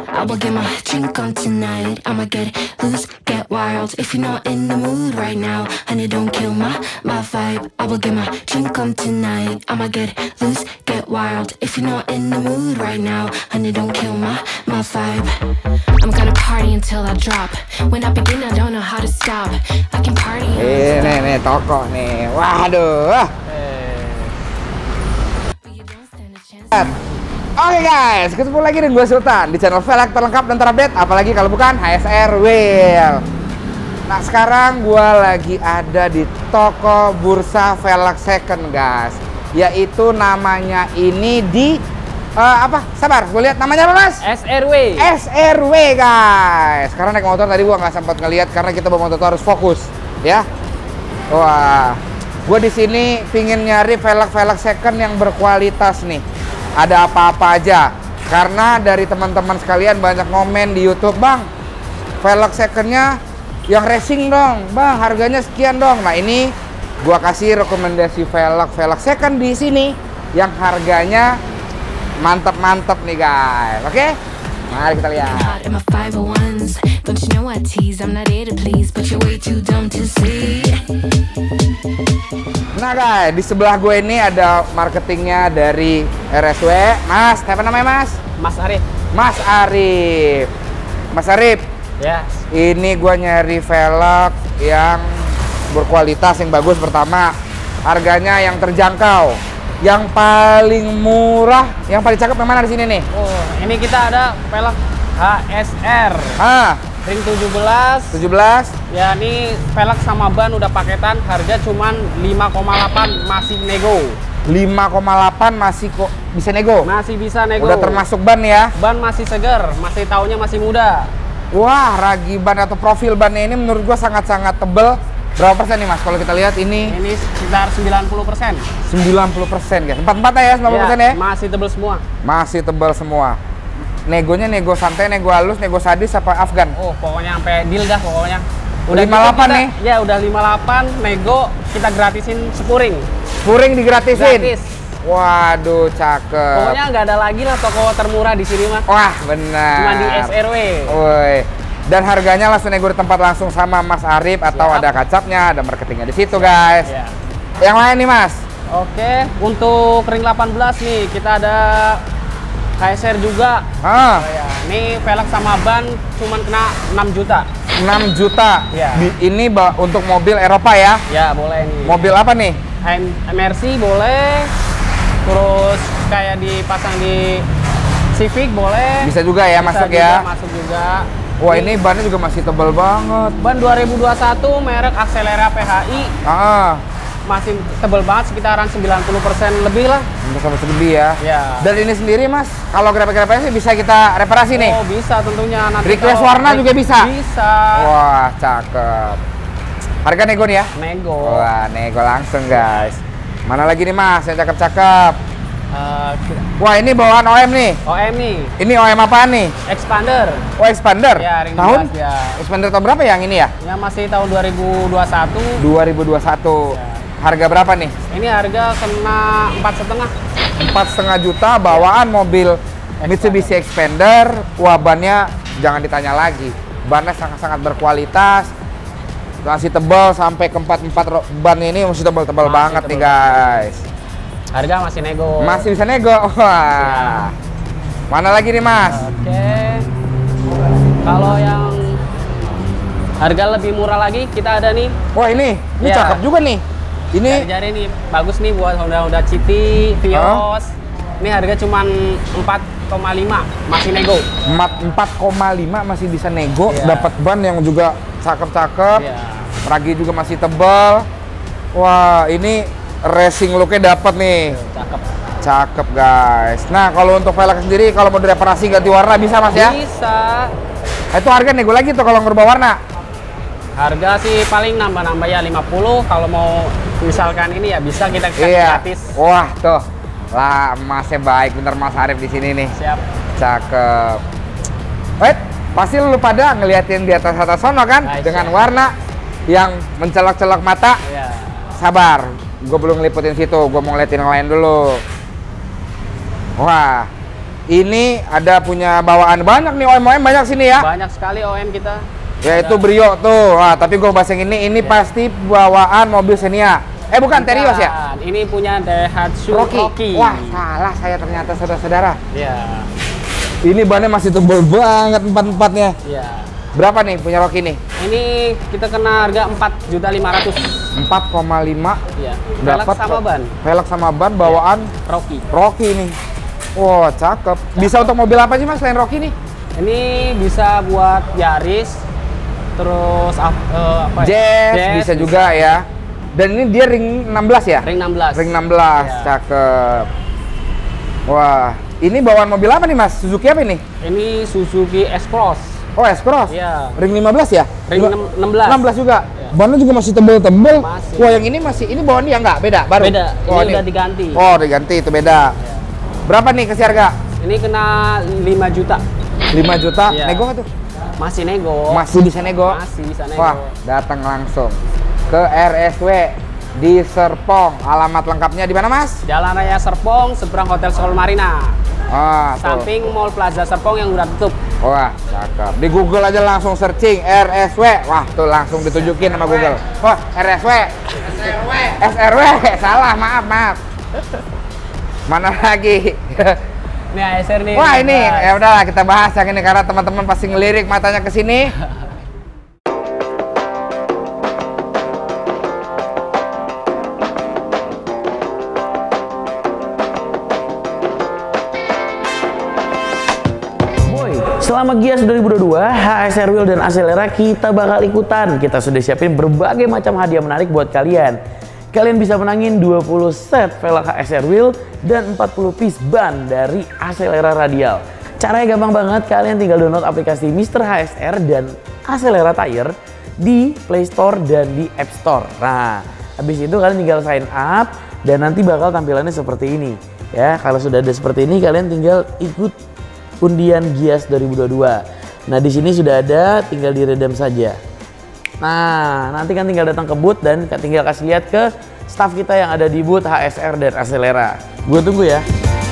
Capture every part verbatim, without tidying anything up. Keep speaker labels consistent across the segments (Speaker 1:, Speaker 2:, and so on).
Speaker 1: I will get my drink on tonight. I'ma get loose, get wild. If you're not in the mood right now, honey, don't kill my, my vibe. I will get my drink on tonight. I'ma get loose, get wild. If you're not in the mood right now, honey, don't kill my, my vibe. I'm gonna party until I drop. When I begin, I don't know how to stop. I can party.
Speaker 2: Eh, nih, nih, toko nih. Waduh. Oke guys, ketemu lagi dengan gue Sultan di channel velg terlengkap dan terupdate, apalagi kalau bukan H S R Wheel. Nah sekarang gue lagi ada di toko bursa velg second guys, yaitu namanya ini di uh, apa? Sabar, gue lihat namanya apa mas?
Speaker 3: S R W.
Speaker 2: S R W guys. Karena naik motor tadi gue nggak sempat ngelihat karena kita bawa motor tuh harus fokus, ya. Wah, gue di sini pingin nyari velg-velg second yang berkualitas nih. Ada apa-apa aja, karena dari teman-teman sekalian banyak ngomen di YouTube, bang velg secondnya yang racing dong bang, harganya sekian dong. Nah ini gua kasih rekomendasi velg-velg second di sini yang harganya mantep-mantep nih guys. Oke, mari kita lihat. Nah guys, di sebelah gue ini ada marketingnya dari R S W. Mas, siapa namanya mas?
Speaker 3: Mas Arif.
Speaker 2: Mas Arif. Mas Arif.
Speaker 3: Ya.
Speaker 2: Ini gue nyari velg yang berkualitas, yang bagus pertama. Harganya yang terjangkau. Yang paling murah, yang paling cakep yang mana di sini nih?
Speaker 3: Oh, ini kita ada velg H S R.
Speaker 2: Ah.
Speaker 3: Ring tujuh belas.
Speaker 2: tujuh belas.
Speaker 3: Ya, ini velg sama ban udah paketan, harga cuman lima koma delapan, masih nego.
Speaker 2: lima koma delapan masih kok bisa nego?
Speaker 3: Masih bisa nego.
Speaker 2: Udah termasuk ban ya?
Speaker 3: Ban masih segar, masih tahunnya masih muda.
Speaker 2: Wah, ragi ban atau profil bannya ini menurut gua sangat-sangat tebel. Berapa persen nih mas? Kalau kita lihat ini
Speaker 3: Ini sekitar sembilan puluh persen.
Speaker 2: sembilan puluh persen guys. Empat-empat ya, sembilan puluh persen ya?
Speaker 3: Masih tebel semua.
Speaker 2: Masih tebel semua. Negonya nego santai, nego halus, nego sadis apa Afgan?
Speaker 3: Oh, pokoknya sampai deal dah pokoknya.
Speaker 2: Udah lima puluh delapan
Speaker 3: kita,
Speaker 2: nih?
Speaker 3: Ya, udah lima puluh delapan, nego kita gratisin spuring.
Speaker 2: Spuring digratisin?
Speaker 3: Gratis.
Speaker 2: Waduh, cakep.
Speaker 3: Pokoknya nggak ada lagi lah toko termurah di sini mah.
Speaker 2: Wah, benar.
Speaker 3: Cuma di S R W.
Speaker 2: Woi. Dan harganya langsung nego di tempat langsung sama Mas Arif atau
Speaker 3: Siap.
Speaker 2: ada kacapnya, ada marketingnya di situ guys.
Speaker 3: Ya.
Speaker 2: Yang lain nih mas?
Speaker 3: Oke, untuk ring delapan belas nih kita ada H S R juga.
Speaker 2: Ah.
Speaker 3: Oh, ya. Ini velg sama ban cuman kena enam juta.
Speaker 2: enam juta.
Speaker 3: Ya.
Speaker 2: Di, ini untuk mobil Eropa ya?
Speaker 3: Ya, boleh nih.
Speaker 2: Mobil apa nih?
Speaker 3: M R C boleh. Terus kayak dipasang di Civic boleh.
Speaker 2: Bisa juga ya,
Speaker 3: Bisa
Speaker 2: masuk
Speaker 3: juga,
Speaker 2: ya?
Speaker 3: Masuk juga.
Speaker 2: Wah, ini bannya juga masih tebal banget.
Speaker 3: Ban dua ribu dua puluh satu merek Accelera P H I.
Speaker 2: Ah.
Speaker 3: Masih tebal banget, sekitaran sembilan puluh persen lebih lah.
Speaker 2: Sama lebih ya.
Speaker 3: Ya.
Speaker 2: Dan ini sendiri mas, kalau grepe-grepe sih bisa kita reparasi nih?
Speaker 3: Oh, bisa tentunya. Nanti
Speaker 2: Request
Speaker 3: kalau
Speaker 2: warna juga bisa?
Speaker 3: Bisa.
Speaker 2: Wah, cakep. Harga nego nih ya?
Speaker 3: Nego.
Speaker 2: Wah, nego langsung guys. Mana lagi nih mas yang cakep-cakep?
Speaker 3: Uh,
Speaker 2: Wah, ini bawaan O M nih.
Speaker 3: O M nih.
Speaker 2: Ini O M apaan nih?
Speaker 3: Expander.
Speaker 2: Oh, expander.
Speaker 3: Ya, ring
Speaker 2: tahun?
Speaker 3: dua belas, ya.
Speaker 2: Expander tahun berapa yang ini ya?
Speaker 3: Ya, masih tahun dua ribu dua puluh satu.
Speaker 2: dua ribu dua puluh satu.
Speaker 3: Ya.
Speaker 2: Harga berapa nih?
Speaker 3: Ini harga kena empat setengah.
Speaker 2: Empat setengah juta bawaan mobil Mitsubishi Expander. Wah, bannya jangan ditanya lagi. Bannya sangat-sangat berkualitas. Masih tebal sampai ke empat empat ban ini masih tebal-tebal banget nih guys.
Speaker 3: Harga masih nego.
Speaker 2: Masih bisa nego. Wah. Mana lagi nih mas?
Speaker 3: Oke. Kalau yang harga lebih murah lagi kita ada nih.
Speaker 2: Wah ini, ini
Speaker 3: Ya.
Speaker 2: cakep juga nih. Ini
Speaker 3: Jari-jari nih bagus nih buat Honda-Honda City, Vios. Ini harga cuman empat koma lima, masih nego.
Speaker 2: empat koma lima masih bisa nego,
Speaker 3: Ya.
Speaker 2: dapat ban yang juga cakep-cakep.
Speaker 3: Ya.
Speaker 2: Ragi juga masih tebal. Wah, ini racing looknya dapat nih.
Speaker 3: Cakep.
Speaker 2: Cakep guys. Nah, kalau untuk velg sendiri kalau mau direparasi ganti warna bisa Mas ya?
Speaker 3: Bisa.
Speaker 2: Itu harga nego lagi tuh kalau ngerubah warna.
Speaker 3: Harga sih paling nambah-nambah ya lima puluh, kalau mau misalkan ini ya bisa kita kasih
Speaker 2: Iya.
Speaker 3: gratis.
Speaker 2: Wah, tuh. Lah, Masnya baik bener Mas Arif di sini nih.
Speaker 3: Siap.
Speaker 2: Cakep. Wait, pasti lu pada ngeliatin di atas atas sono kan?
Speaker 3: Nice,
Speaker 2: dengan
Speaker 3: ya.
Speaker 2: warna yang mencolok-colok mata.
Speaker 3: Iya.
Speaker 2: Sabar, gue belum ngeliputin situ, gue mau ngeliatin yang lain dulu. Wah, Ini ada punya bawaan banyak nih, O M O M banyak sini ya.
Speaker 3: Banyak sekali O M kita.
Speaker 2: Ya
Speaker 3: ada.
Speaker 2: itu Brio tuh. Nah, tapi gue bahas yang ini, ini ya. Pasti bawaan mobil Xenia. Eh bukan, bukan. Terios ya?
Speaker 3: Ini punya Daihatsu
Speaker 2: Rocky.
Speaker 3: Rocky.
Speaker 2: Wah, salah saya ternyata saudara-saudara.
Speaker 3: Iya.
Speaker 2: Ini bannya masih tebal banget empat-empatnya.
Speaker 3: Iya.
Speaker 2: Berapa nih punya Rocky nih?
Speaker 3: Ini kita kena harga empat juta lima ratus ribu.
Speaker 2: empat koma lima.
Speaker 3: Iya. Velg sama ban.
Speaker 2: Velg sama ban bawaan
Speaker 3: ya. Rocky.
Speaker 2: Rocky nih. Wow, cakep. Bisa untuk mobil apa sih Mas selain Rocky nih?
Speaker 3: Ini bisa buat Yaris, terus uh, apa
Speaker 2: ya? Jazz, Jazz bisa juga ya. Dan ini dia ring enam belas ya?
Speaker 3: Ring enam belas.
Speaker 2: Ring enam belas, ya. Cakep. Wah, ini bawaan mobil apa nih Mas? Suzuki apa ini?
Speaker 3: Ini Suzuki S-Cross.
Speaker 2: Oh, S-Cross?
Speaker 3: Iya.
Speaker 2: Ring lima belas ya?
Speaker 3: Ring enam belas.
Speaker 2: enam belas juga?
Speaker 3: Ya.
Speaker 2: Bannya juga masih tebel-tebel.
Speaker 3: Masih.
Speaker 2: Wah, yang ini masih, ini bawaan dia nggak? Beda? Baru?
Speaker 3: Beda,
Speaker 2: oh,
Speaker 3: ini,
Speaker 2: ini
Speaker 3: udah diganti.
Speaker 2: Oh, diganti, itu beda. Ya. Berapa nih kasih harga?
Speaker 3: Ini kena lima juta.
Speaker 2: lima juta?
Speaker 3: Ya.
Speaker 2: Nego nggak tuh?
Speaker 3: Masih nego.
Speaker 2: Masih bisa nego?
Speaker 3: Masih bisa nego.
Speaker 2: Wah, datang langsung ke R S W di Serpong. Alamat lengkapnya di mana, Mas?
Speaker 3: Jalan Raya Serpong, seberang Hotel Seoul Marina.
Speaker 2: Ah,
Speaker 3: samping Mall Plaza Serpong yang udah tutup.
Speaker 2: Wah, cakep. Di Google aja langsung searching R S W. Wah, tuh langsung ditunjukin sama Google. Oh, R S W. S R W. S R W. Salah, maaf, maaf. Mana lagi?
Speaker 3: Ini A S R nih.
Speaker 2: Wah, ini ya udahlah kita bahas yang ini karena teman-teman pasti ngelirik matanya ke sini.
Speaker 4: Selama Gias dua ribu dua puluh dua, H S R Wheel dan Acelera kita bakal ikutan. Kita sudah siapin berbagai macam hadiah menarik buat kalian. Kalian bisa menangin dua puluh set velg H S R Wheel dan empat puluh piece ban dari Acelera Radial. Caranya gampang banget, kalian tinggal download aplikasi Mister H S R dan Acelera Tire di Play Store dan di App Store. Nah, habis itu kalian tinggal sign up dan nanti bakal tampilannya seperti ini. Ya, kalau sudah ada seperti ini, kalian tinggal ikut undian Gias dua ribu dua puluh dua. Nah, di sini sudah ada, tinggal diredam saja. Nah, nanti kan tinggal datang ke booth dan tinggal kasih lihat ke staff kita yang ada di booth H S R dan Acelera. Gue tunggu ya.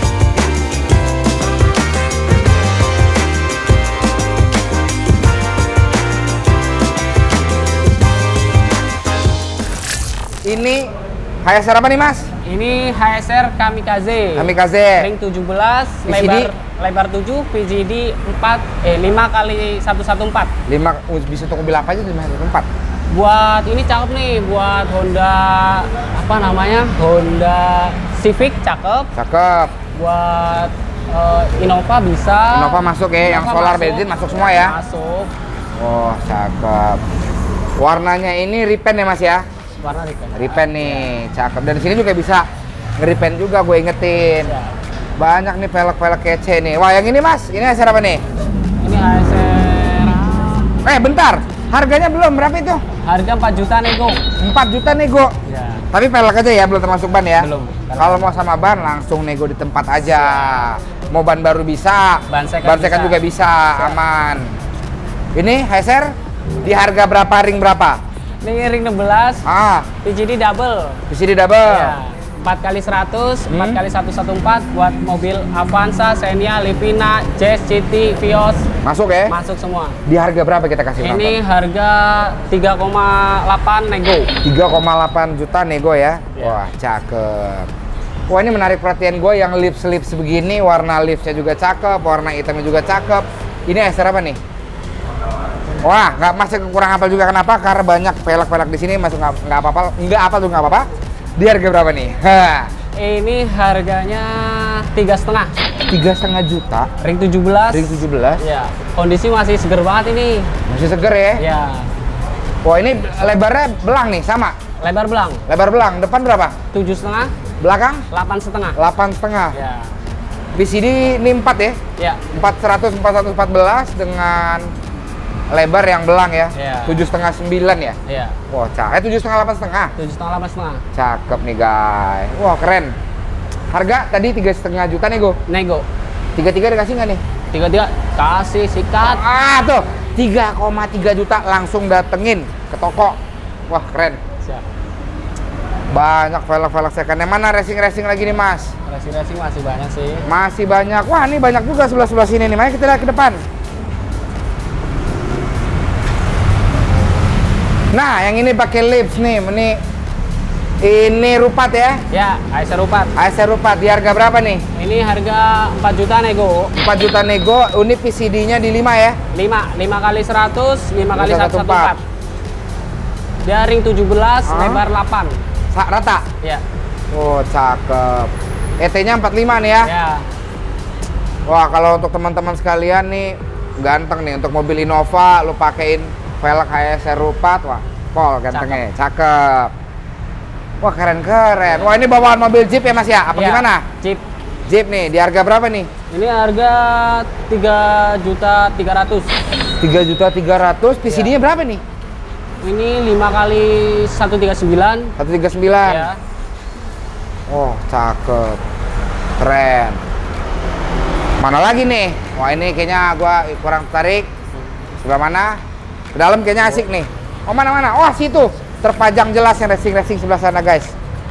Speaker 2: Ini H S R apa nih, Mas?
Speaker 3: Ini H S R Kamikaze.
Speaker 2: Kamikaze.
Speaker 3: Ring tujuh belas,
Speaker 2: P C D?
Speaker 3: lebar lebar tujuh, P G D empat, eh lima kali seratus empat belas.
Speaker 2: lima bisa untuk mobil apa aja lima kali empat.
Speaker 3: Buat ini cakep nih, buat Honda apa namanya? Honda Civic cakep.
Speaker 2: Cakep.
Speaker 3: Buat uh, Innova bisa.
Speaker 2: Innova masuk ya, Innova yang solar masuk, bensin masuk semua ya.
Speaker 3: Masuk.
Speaker 2: Oh, cakep. Warnanya ini repaint ya, Mas ya?
Speaker 3: Warna repaint.
Speaker 2: Repaint nih, cakep. Dan di sini juga bisa nge-repaint juga, gue ingetin. Ya. Banyak nih velg-velg kece nih. Wah, yang ini Mas, ini H S R apa nih?
Speaker 3: Ini H S R.
Speaker 2: Eh, bentar. Harganya belum, berapa itu?
Speaker 3: Harga empat juta nego.
Speaker 2: empat juta nego.
Speaker 3: Ya.
Speaker 2: Tapi velg aja ya, belum termasuk ban ya?
Speaker 3: Belum.
Speaker 2: Kalau mau sama ban langsung nego di tempat aja. Mau ban baru bisa,
Speaker 3: ban second,
Speaker 2: ban second
Speaker 3: bisa.
Speaker 2: juga bisa, bisa, aman. Ini H S R di harga berapa, ring berapa?
Speaker 3: Ini ring enam belas.
Speaker 2: Ah,
Speaker 3: P G D double.
Speaker 2: P C D double.
Speaker 3: Ya. empat kali seratus,
Speaker 2: hmm.
Speaker 3: empat kali seratus empat belas buat mobil Avanza, Xenia, Livina, Jazz, C T, Vios.
Speaker 2: Masuk ya?
Speaker 3: Masuk semua.
Speaker 2: Di harga berapa kita kasih?
Speaker 3: Ini
Speaker 2: nonton?
Speaker 3: harga tiga koma delapan nego.
Speaker 2: tiga koma delapan juta nego ya?
Speaker 3: Ya.
Speaker 2: Wah, cakep. Wah, ini menarik perhatian gue yang lips-lips begini, warna lipsnya juga cakep, warna hitamnya juga cakep. Ini H S R apa nih? Wah, nggak masih kurang hafal juga, kenapa? Karena banyak velg-velg di sini masuk nggak nggak apa-apa, nggak apa tuh nggak apa-apa. Di harga berapa nih? Ha.
Speaker 3: Ini harganya tiga setengah.
Speaker 2: Tiga setengah juta.
Speaker 3: Ring tujuh belas.
Speaker 2: Ring tujuh belas.
Speaker 3: Ya, kondisi masih seger banget ini.
Speaker 2: Masih seger ya?
Speaker 3: Ya.
Speaker 2: Wah, ini lebarnya belang nih, sama.
Speaker 3: Lebar belang.
Speaker 2: Lebar belang. Depan berapa?
Speaker 3: Tujuh setengah.
Speaker 2: Belakang?
Speaker 3: Delapan setengah.
Speaker 2: Delapan setengah.
Speaker 3: Ya.
Speaker 2: P C D ini empat ya?
Speaker 3: Ya.
Speaker 2: Empat seratus, empat ratus empat belas dengan lebar yang belang ya,
Speaker 3: yeah.
Speaker 2: tujuh setengah sembilan ya.
Speaker 3: Iya.
Speaker 2: Wah, cakep. Eh, tujuh setengah delapan setengah.
Speaker 3: Tujuh setengah delapan setengah.
Speaker 2: Cakep nih guys. Wah, keren. Harga tadi tiga setengah juta nego.
Speaker 3: Nego.
Speaker 2: Tiga tiga dikasih nggak nih?
Speaker 3: Tiga tiga kasih sikat.
Speaker 2: Ah tuh, tiga koma tiga juta langsung datengin ke toko. Wah, keren.
Speaker 3: Siap.
Speaker 2: Banyak velg-velg second. Yang mana racing-racing lagi nih, Mas?
Speaker 3: Racing-racing masih banyak sih.
Speaker 2: Masih banyak. Wah, ini banyak juga sebelah-sebelah sini nih. Mari kita lihat ke depan. Nah, yang ini pakai lips nih. Ini ini Rupat ya?
Speaker 3: Ya, A S R Rupat.
Speaker 2: A S R Rupat. Di harga berapa nih?
Speaker 3: Ini harga empat juta nego.
Speaker 2: empat juta nego. Ini P C D-nya di lima ya?
Speaker 3: lima, lima kali seratus, lima kali
Speaker 2: seratus
Speaker 3: seratus empat. Dia ring tujuh belas,
Speaker 2: Huh?
Speaker 3: lebar delapan.
Speaker 2: Sa- Rata?
Speaker 3: Ya.
Speaker 2: Oh, cakep. E T-nya empat puluh lima nih ya?
Speaker 3: Ya.
Speaker 2: Wah, kalau untuk teman-teman sekalian nih, ganteng nih. Untuk mobil Innova, lu pakein velg A S R Rupat. Wah, pol gantengnya. Cakep. Wah, keren-keren. Wah, ini bawaan mobil Jeep ya, Mas ya? Apa
Speaker 3: Ya,
Speaker 2: gimana?
Speaker 3: Jeep.
Speaker 2: Jeep nih, di harga berapa nih?
Speaker 3: Ini harga tiga juta tiga ratus.
Speaker 2: tiga juta tiga ratus. P C D-nya berapa nih?
Speaker 3: Ini lima kali seratus tiga puluh sembilan.
Speaker 2: seratus tiga puluh sembilan.
Speaker 3: Ya.
Speaker 2: Oh, cakep. Keren. Mana lagi nih? Wah, ini kayaknya gua kurang tertarik. Sebelah mana? Ke dalam kayaknya asik nih. Oh, mana-mana? Oh, situ. Terpajang jelas yang racing-racing sebelah sana, guys.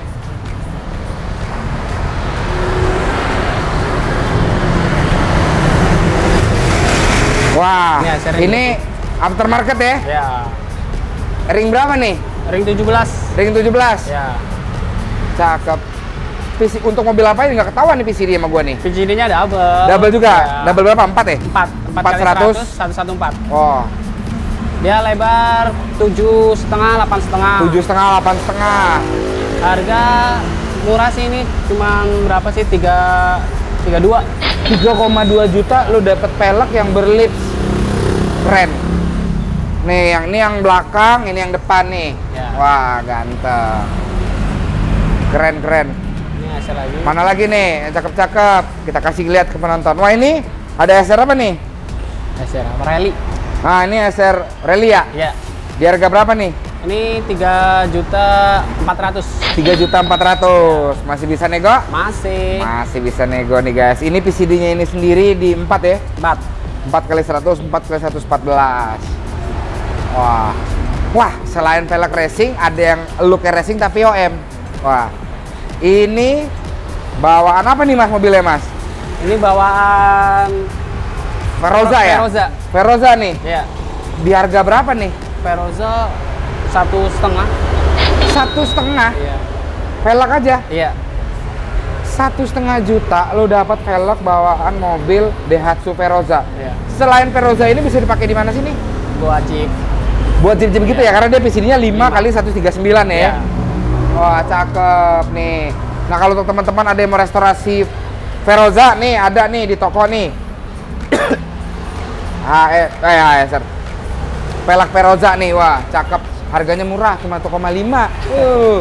Speaker 2: Wah,
Speaker 3: Ini hasil ring.
Speaker 2: ini aftermarket ya?
Speaker 3: Ya.
Speaker 2: Ring berapa nih?
Speaker 3: Ring tujuh belas.
Speaker 2: Ring tujuh belas.
Speaker 3: Ya.
Speaker 2: Cakep. P C, untuk mobil apa ini nggak ketahuan nih P C D sama gua nih.
Speaker 3: P C D-nya double.
Speaker 2: Double juga?
Speaker 3: Ya.
Speaker 2: Double berapa? empat ya?
Speaker 3: empat. empat
Speaker 2: empat
Speaker 3: kali
Speaker 2: seratus.
Speaker 3: seratus, seratus empat belas.
Speaker 2: Oh,
Speaker 3: Dia lebar tujuh setengah, delapan setengah.
Speaker 2: tujuh setengah, delapan setengah.
Speaker 3: Harga murah sih ini, cuman berapa sih? tiga tiga dua.
Speaker 2: tiga koma dua juta lu dapet velg yang berlips. Keren. Nih, yang ini yang belakang, ini yang depan nih.
Speaker 3: Ya.
Speaker 2: Wah, ganteng. Keren, keren.
Speaker 3: Ini hasil lagi.
Speaker 2: Mana lagi nih yang cakep-cakep? Kita kasih lihat ke penonton. Wah, ini ada S R apa nih?
Speaker 3: Hasil rally.
Speaker 2: Nah, ini S R Rally ya?
Speaker 3: Ya.
Speaker 2: Di harga berapa nih?
Speaker 3: Ini tiga juta empat ratus.
Speaker 2: tiga juta empat ratus. Masih bisa nego?
Speaker 3: Masih.
Speaker 2: Masih bisa nego nih, guys. Ini P C D-nya ini sendiri di empat ya?
Speaker 3: empat.
Speaker 2: empat kali seratus, empat kali seratus empat belas. Wah. Wah, selain velg racing, ada yang look racing tapi O M. Wah. Ini bawaan apa nih, Mas, mobilnya, Mas?
Speaker 3: Ini bawaan
Speaker 2: Veroza ya?
Speaker 3: Veroza.
Speaker 2: Veroza nih.
Speaker 3: Ya.
Speaker 2: Di harga berapa nih?
Speaker 3: Veroza satu setengah.
Speaker 2: Satu setengah.
Speaker 3: Iya.
Speaker 2: Velg aja.
Speaker 3: Iya.
Speaker 2: Satu setengah juta lo dapat velg bawaan mobil Daihatsu Veroza.
Speaker 3: Iya.
Speaker 2: Selain Veroza ini bisa dipakai di mana sih nih?
Speaker 3: Buat Jeep.
Speaker 2: Buat jeep-jeep gitu ya, karena dia P C D-nya lima kali seratus tiga puluh sembilan ya.
Speaker 3: Iya.
Speaker 2: Wah, cakep nih. Nah, kalau untuk teman-teman ada yang mau restorasi Veroza nih, ada nih di toko nih. ah, eh, eh, A S R. Velg Veroza nih, wah, cakep. Harganya murah, cuma satu koma lima. Uh.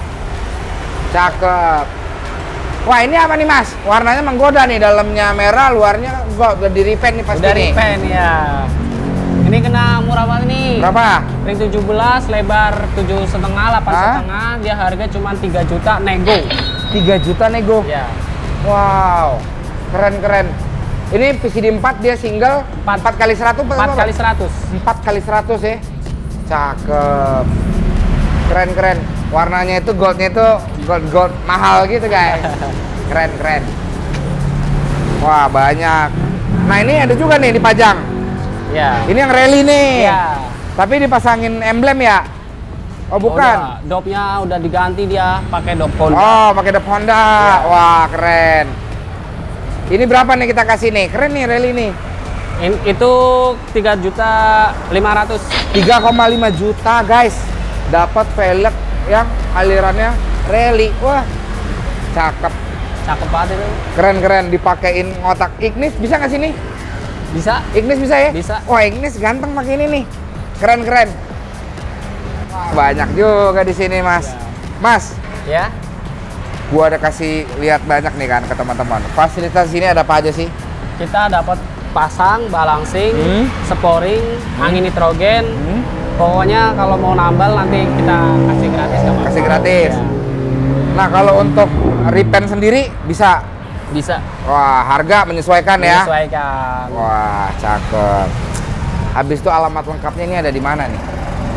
Speaker 2: Cakep. Wah, ini apa nih, Mas? Warnanya menggoda nih, dalamnya merah, luarnya gold. Udah di repaint nih pasti
Speaker 3: Udah
Speaker 2: nih.
Speaker 3: repaint ya. Ini kena murah banget nih.
Speaker 2: Berapa?
Speaker 3: Ring tujuh belas, lebar tujuh setengah, delapan
Speaker 2: Hah?
Speaker 3: setengah. Dia harga cuma tiga juta nego.
Speaker 2: tiga juta nego.
Speaker 3: Ya.
Speaker 2: Wow, keren-keren. Ini P C D empat, dia single empat kali seratus.
Speaker 3: empat kali seratus.
Speaker 2: empat kali seratus ya. Cakep. Keren-keren. Warnanya itu goldnya itu gold-gold mahal gitu, guys. Keren-keren. Wah, banyak. Nah, ini ada juga nih dipajang.
Speaker 3: Ya.
Speaker 2: Ini yang rally nih.
Speaker 3: Ya.
Speaker 2: Tapi dipasangin emblem ya? Oh, bukan.
Speaker 3: Udah, dopnya udah diganti dia pakai dop Honda.
Speaker 2: Oh, pakai dep Honda.
Speaker 3: Ya.
Speaker 2: Wah, keren. Ini berapa nih kita kasih nih? Keren nih rally nih.
Speaker 3: In- itu tiga juta lima ratus.
Speaker 2: tiga koma lima juta, guys. Dapat velg yang alirannya rally. Wah, cakep.
Speaker 3: Cakep banget itu.
Speaker 2: Keren-keren, dipakein ngotak Ignis. Bisa nggak sih nih?
Speaker 3: Bisa?
Speaker 2: Ignis bisa ya?
Speaker 3: Bisa.
Speaker 2: Wah, Ignis ganteng pakai ini nih. Keren-keren. Wah, banyak juga di sini, Mas.
Speaker 3: Ya.
Speaker 2: Mas,
Speaker 3: Ya.
Speaker 2: gua ada kasih lihat banyak nih kan ke teman-teman. Fasilitas sini ada apa aja sih?
Speaker 3: Kita dapat pasang, balancing,
Speaker 2: Hmm.
Speaker 3: sporing, angin nitrogen.
Speaker 2: Hmm?
Speaker 3: Pokoknya kalau mau nambal nanti kita kasih gratis nggak apa-apa.
Speaker 2: Kasih gratis.
Speaker 3: Ya.
Speaker 2: Nah, kalau untuk repaint sendiri bisa.
Speaker 3: Bisa.
Speaker 2: Wah, harga menyesuaikan ya.
Speaker 3: Menyesuaikan.
Speaker 2: Wah, cakep. Habis itu alamat lengkapnya ini ada di mana nih?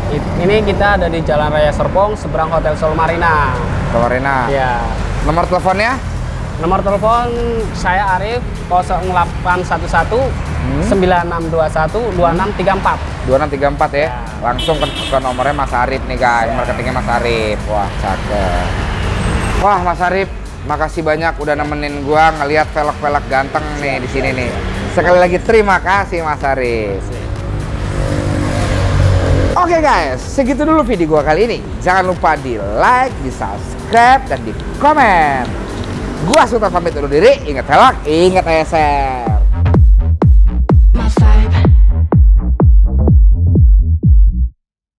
Speaker 3: Ini kita ada di Jalan Raya Serpong, seberang Hotel Sol Marina.
Speaker 2: Sol Marina.
Speaker 3: Ya.
Speaker 2: Nomor teleponnya?
Speaker 3: Nomor telepon saya Arif nol delapan satu satu sembilan enam dua satu dua enam tiga empat.
Speaker 2: dua enam tiga empat ya.
Speaker 3: Ya.
Speaker 2: Langsung ke, ke nomornya Mas Arif nih guys,
Speaker 3: Ya.
Speaker 2: marketingnya Mas Arif. Wah, cakep. Wah, Mas Arif, makasih banyak udah nemenin gua ngelihat velg-velg ganteng nih di sini nih. Sekali lagi terima kasih Mas Arif. Oke guys, segitu dulu video gua kali ini. Jangan lupa di like, di subscribe, dan di komen. Gua Sultan pamit undur diri. Ingat velg, ingat A S M.